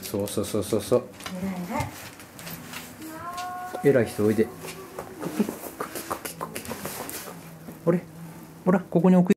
そうそうそうそうそう。 偉い偉い。 偉い人おいで。あれほら、ここに置く。